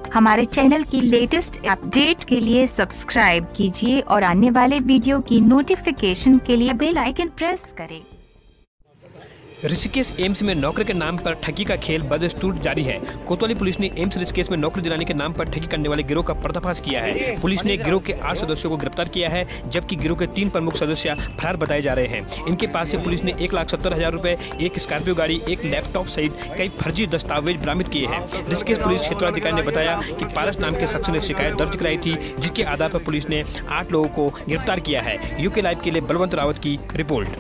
हमारे चैनल की latest update के लिए सब्सक्राइब कीजिए और आने वाले वीडियो की नोटिफिकेशन के लिए बेल आइकन प्रेस करें। ऋषिकेश एम्स में नौकरी के नाम पर ठगी का खेल बदस्तूर जारी है। कोतवाली पुलिस ने एम्स ऋषिकेश में नौकरी दिलाने के नाम पर ठगी करने वाले गिरोह का पर्दाफाश किया है। पुलिस ने गिरोह के 8 सदस्यों को गिरफ्तार किया है, जबकि गिरोह के 3 प्रमुख सदस्य फरार बताए जा रहे हैं। इनके पास से पुलिस ने 1,70,000 रुपए, एक स्कॉर्पियो गाड़ी, एक लैपटॉप सहित कई फर्जी दस्तावेज बरामद किए हैं। ऋषिकेश पुलिस क्षेत्राधिकारी ने बताया कि पारस नाम के शख्स ने शिकायत दर्ज कराई थी, जिसके आधार पर पुलिस ने 8 लोगों को गिरफ्तार किया है। यूके लाइव के लिए बलवंत रावत की रिपोर्ट।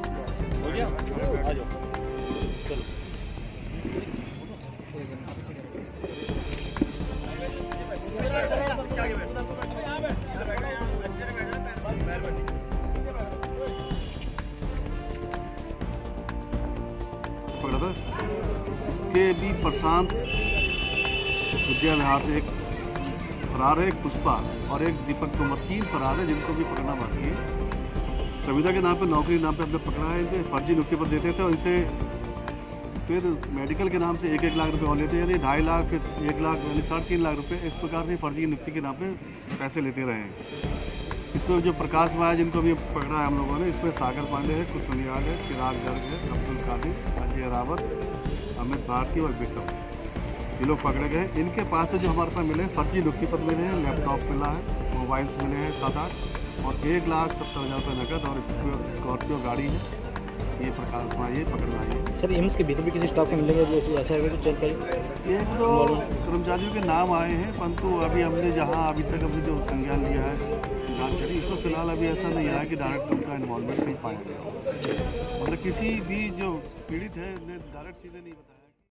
पकड़ा था, इसके भी प्रशांत विद्या विहार से एक फरार है, एक पुष्पा और एक दीपक, तो 3 फरार है जिनको भी पकड़ना बाकी है। संविदा के नाम पे, नौकरी के नाम पे हमने पकड़ा है। इनके फर्जी नियुक्ति पर देते थे और इनसे फिर मेडिकल के नाम से 1-1 लाख रुपए और लेते, यानी 2.5 लाख, फिर 1 लाख, यानी 3.5 लाख रुपए। इस प्रकार से फर्जी नियुक्ति के नाम पे पैसे लेते रहे हैं। इसमें जो प्रकाश माया जिनको भी पकड़ा है हम लोगों ने, इसमें सागर पांडे है, कुशनियाल है, चिराग गर्ग है, अब्दुल कादिर, अजय रावत, अमित भारती और विक्रम, ये लोग पकड़े गए। इनके पास से जो हमारे पास मिले फर्जी नियुक्ति पत्र मिले हैं, लैपटॉप मिला है, मोबाइल्स मिले हैं 7-8 और 1,70,000 रुपये नकद और स्कॉर्पियो गाड़ी है। ये प्रकाश माया पकड़ना है। सर, एम्स के भीतर भी किसी स्टाफ को मिलेंगे जो ऐसा है, जानकारी? एक तो कर्मचारियों के नाम आए हैं, परंतु अभी हमने जहाँ अभी तक अभी जो संज्ञान लिया है, जांच करी, इसको फिलहाल अभी ऐसा नहीं आया कि डायरेक्ट उनका इन्वॉल्वमेंट नहीं पाया गया। मतलब किसी भी जो पीड़ित है ने डायरेक्ट सीधे नहीं बताया।